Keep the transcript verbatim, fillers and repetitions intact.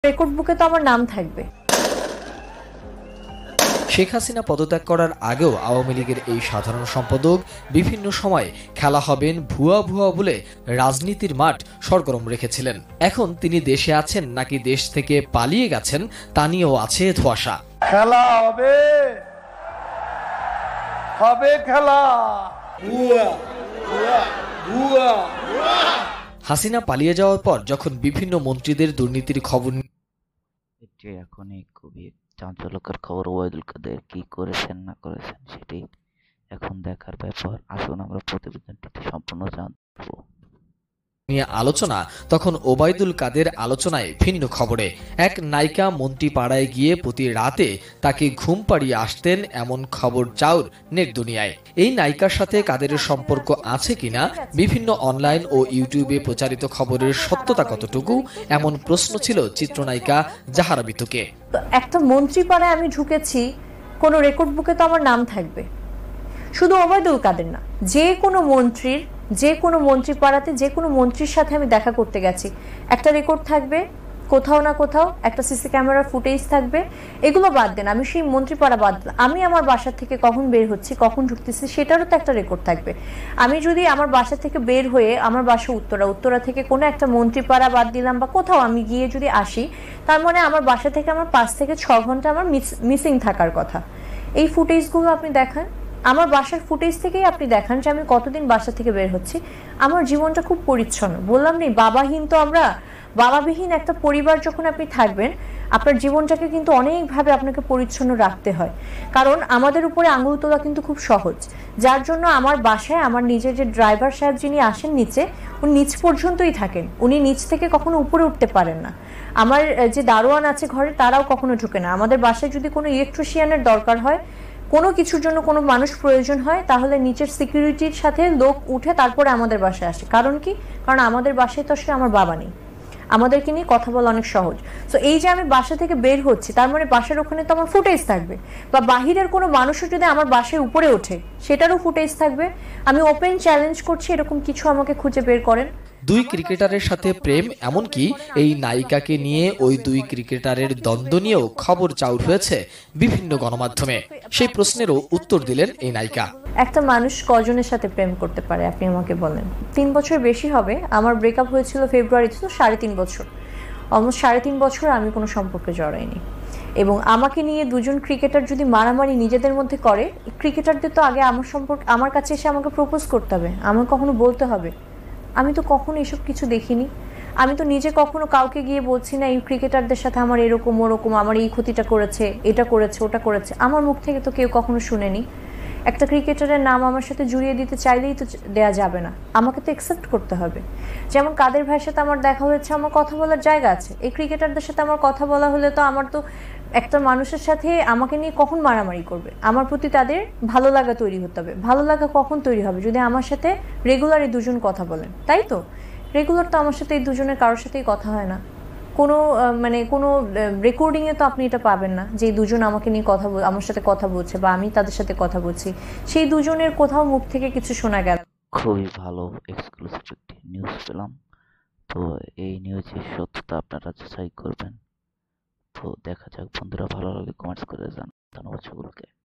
Record বুকে তো আমার নাম থাকবে। শেখ হাসিনা পদত্যাগ করার আগেও আওয়ামী লীগের এই সাধারণ সম্পাদক বিভিন্ন সময় খেলা হবেন ভুয়া ভুয়া বলে রাজনীতির মাঠ সরগরম রেখেছিলেন। এখন তিনি দেশে আছেন নাকি দেশ থেকে পালিয়ে গেছেন তা নিয়েও আছে ধোঁয়াশা। খেলা হবে হবে খেলা ভুয়া ভুয়া ভুয়া। হাসিনা পালিয়ে যাওয়ার পর যখন বিভিন্ন মন্ত্রীদের দুর্নীতির খবর এটি এখনই খুবই চাঞ্চল্যকর খবর। ওবায়দুল কাদের কি করেছেন না করেছেন সেটি এখন দেখার ব্যাপার। আসুন আমরা প্রতিবেদনটিতে সম্পূর্ণ জানবো নিয়ে আলোচনা, তখন ওবায়দুল কাদের আলোচনায় ভিন্ন খবরে। এক নায়িকা মন্ত্রী পাড়ায় গিয়ে প্রতি রাতে তাকে ঘুম পাড়িয়ে আসতেন এমন খবর চাউর নেট দুনিয়ায়। এই নায়িকার সাথে কাদেরের সম্পর্ক আছে কিনা, বিভিন্ন অনলাইন ও ইউটিউবে প্রচারিত খবরের সত্যতা কতটুকু, এমন প্রশ্ন ছিল চিত্রনায়িকা জাহারা বিতুকে। একটা মন্ত্রী পাড়ায় আমি ঢুকেছি, কোনো রেকর্ড বুকে তো আমার নাম থাকবে। শুধু ওবায়দুল কাদের না, যে কোনো মন্ত্রীর যে কোনো মন্ত্রী পাড়াতে যে কোনো মন্ত্রীর সাথে আমি দেখা করতে গেছি, একটা রেকর্ড থাকবে, কোথাও না কোথাও একটা সিসি ক্যামেরার ফুটেজ থাকবে। এগুলো বাদ দেন, আমি সেই মন্ত্রী পাড়া বাদ দিলাম, আমি আমার বাসা থেকে কখন বের হচ্ছি, কখন ঢুকতেছি, সেটারও তো একটা রেকর্ড থাকবে। আমি যদি আমার বাসা থেকে বের হয়ে, আমার বাসা উত্তরা, উত্তরা থেকে কোনো একটা মন্ত্রী পাড়া বাদ দিলাম বা কোথাও আমি গিয়ে যদি আসি, তার মানে আমার বাসা থেকে আমার পাঁচ থেকে ছ ঘন্টা আমার মিসিং থাকার কথা। এই ফুটেজগুলো আপনি দেখান, আমার বাসার ফুটেজ থেকেই আপনি দেখান যে আমি কতদিন বাসা থেকে বের হচ্ছি। আমার জীবনটা খুব পরিচ্ছন্ন, বললাম নেই বাবাহীন তো আমরা, বাবাবিহীন একটা পরিবার যখন আপনি থাকবেন, আপনার জীবনটাকে কিন্তু অনেকভাবে আপনাকে পরিচ্ছন্ন রাখতে হয়। কারণ আমাদের উপরে আঙুল তোলা কিন্তু খুব সহজ, যার জন্য আমার বাসায় আমার নিজের যে ড্রাইভার সাহেব যিনি আসেন নিচে, উনি নিচ পর্যন্তই থাকেন, উনি নিচ থেকে কখনো উপরে উঠতে পারেন না। আমার যে দারোয়ান আছে ঘরে, তারাও কখনো ঢুকে না। আমাদের বাসায় যদি কোনো ইলেকট্রিশিয়ানের দরকার হয়, কোনো কিছুর জন্য কোনো মানুষ প্রয়োজন হয়, তাহলে নিচের সিকিউরিটির সাথে লোক উঠে তারপরে আমাদের বাসায় আসে। কারণ কি? কারণ আমাদের বাসায় তো আসলে আমার বাবা নেই, আমাদেরকে নিয়ে কথা বলা অনেক সহজ। সো এই যে আমি বাসা থেকে বের হচ্ছি, তার মানে বাসার ওখানে তো আমার ফুটেজ থাকবে, বা বাহিরের কোনো মানুষও যদি আমার বাসায় উপরে ওঠে সেটারও ফুটেজ থাকবে। আমি ওপেন চ্যালেঞ্জ করছি, এরকম কিছু আমাকে খুঁজে বের করেন। দুই ক্রিকেটারের সাথে প্রেম, এমনকি এই নায়িকাকে নিয়ে ওই দুই ক্রিকেটারের দ্বন্দ্ব নিয়েও খবর চাউর হয়েছে বিভিন্ন গণমাধ্যমে। সেই প্রশ্নেরও উত্তর দিলেন এই নায়িকা। একটা মানুষ কজনের সাথে প্রেম করতে পারে আপনি আমাকে বলেন? তিন বছর বেশি হবে, আমার ব্রেকআপ হয়েছিল ফেব্রুয়ারিতে, তো সাড়ে তিন বছর, অলমোস্ট সাড়ে তিন বছর আমি কোনো সম্পর্কে জড়াইনি। এবং আমাকে নিয়ে দুজন ক্রিকেটার যদি মারামারি নিজেদের মধ্যে করে, ক্রিকেটারদের তো আগে আমার সম্পর্কে আমার কাছে এসে আমাকে প্রপোজ করতে হবে, আমাকে কখনো বলতে হবে। আমি তো কখনো এসব কিছু দেখিনি। আমি তো নিজে কখনো কাউকে গিয়ে বলছি না এই ক্রিকেটারদের সাথে আমার এরকম ওরকম, আমার এই ক্ষতিটা করেছে, এটা করেছে, ওটা করেছে। আমার মুখ থেকে তো কেউ কখনো শুনেনি। একটা ক্রিকেটারের নাম আমার সাথে জুড়িয়ে দিতে চাইলেই তো দেয়া যাবে না, আমাকে তো অ্যাকসেপ্ট করতে হবে। যেমন কাদের ভাইয়ের সাথে আমার দেখা হয়েছে, আমার কথা বলার জায়গা আছে। এই ক্রিকেটারদের সাথে আমার কথা বলা হলে তো আমার তো একটা মানুষের সাথে আমাকে নিয়ে কখন মারামারি করবে, আমার প্রতি তাদের ভালো লাগা তৈরি হতে হবে। ভালো লাগা কখন তৈরি হবে? যদি আমার সাথে রেগুলার এই দুজন কথা বলেন, তাই তো? রেগুলার তো আমার সাথে এই দুজনের কারোর সাথেই কথা হয় না। কোনো মানে কোনো রেকর্ডিংয়ে তো আপনি এটা পাবেন না যে দুজন আমাকে নিয়ে কথা বল আমার সাথে কথা বলছে বা আমি তাদের সাথে কথা বলছি। সেই দুজনের কোথাও মুখ থেকে কিছু শোনা গেল। খুবই ভালো এক্সক্লুসিভ একটি নিউজ পেলাম। তো এই নিউজের সত্যতা আপনারা যাচাই করবেন। তো দেখা যাক বন্ধুরা, ভালো লাগলে কমেন্টস করে জানান। ধন্যবাদ সকলকে।